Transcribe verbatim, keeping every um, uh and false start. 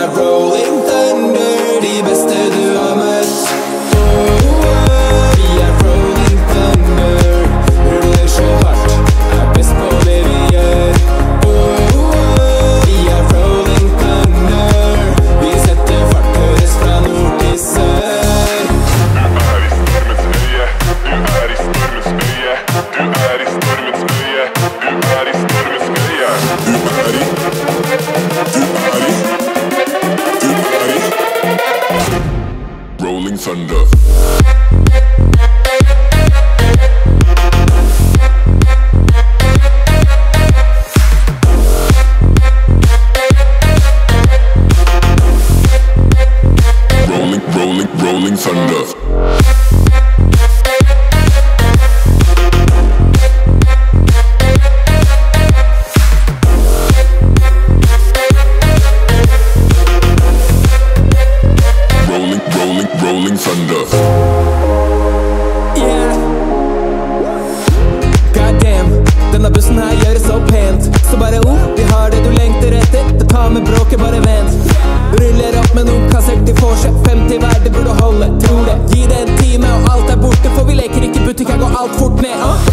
er rolling thunder, de beste du har møtt. Oh, oh, vi er rolling thunder, ruller så hardt, er best på det vi gjør. Oh, oh, vi er rolling thunder, vi setter fart, høres fra nord til sør. Du er i stormens øye, du er i stormens øye, du er i stormens øye, du er i stormens øye. Du er i, du er i, du er i Rolling Thunder. Rolling, rolling, rolling thunder. Rolling thunder. Yeah. God damn, denne bussen her gjør det så pent. Så bare oh, vi har det du lengter etter. Det tar med bråket, bare vent. Ruller opp med noen kassert i forse. femti hver, det burde holde, tror det. Gi det en time og alt er borte, for vi leker ikke butikk, her går alt fort ned. uh.